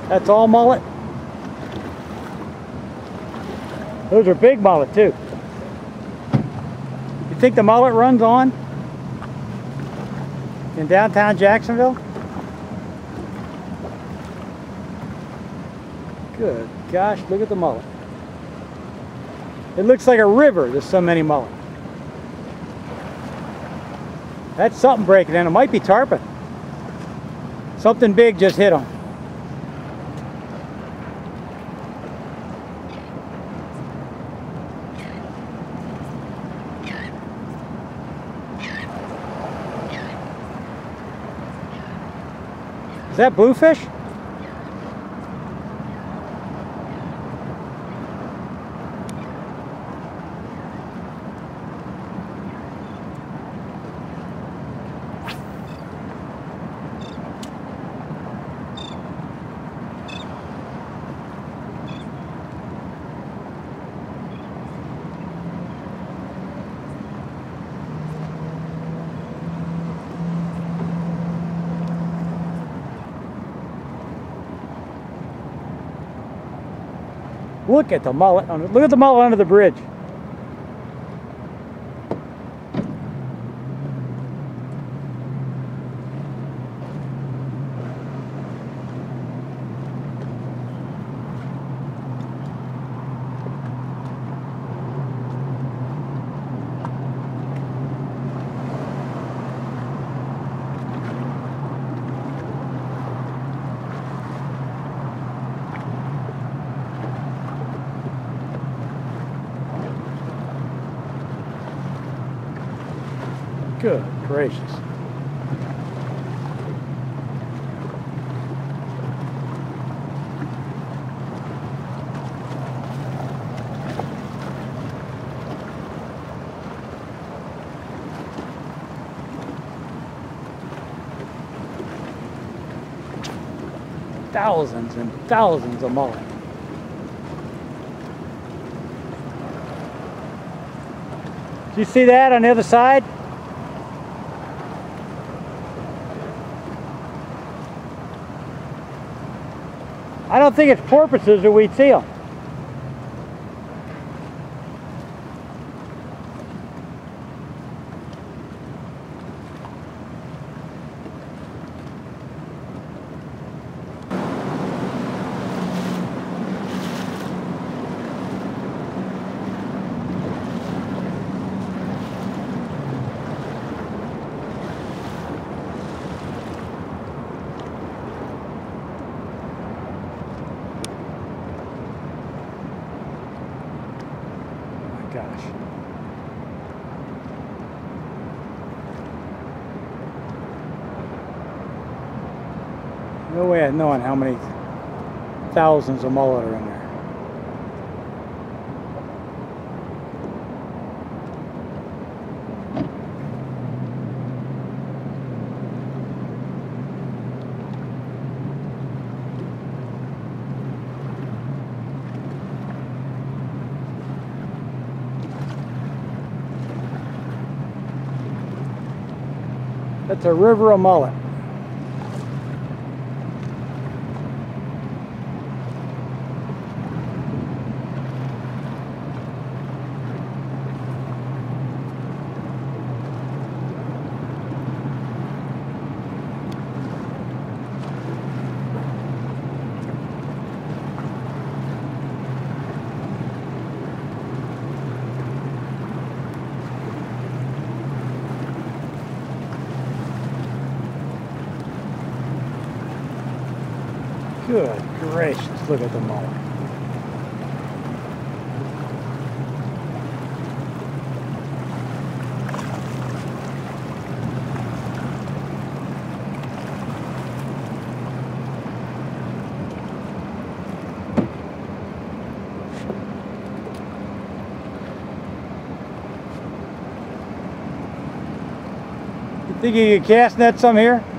That's all mullet. Those are big mullet too. You think the mullet runs on in downtown Jacksonville? Good gosh, look at the mullet. It looks like a river, there's so many mullet. That's something breaking in. It might be tarpon. Something big just hit them. Is that bluefish? Look at the mullet. Look at the mullet under the bridge. Good gracious. Thousands and thousands of mullet. Do you see that on the other side? I don't think it's porpoises or we'd see them. Gosh. No way of knowing how many thousands of mullet are in there. That's a river of mullet. Good gracious, look at the mullet. You think you could cast net some here?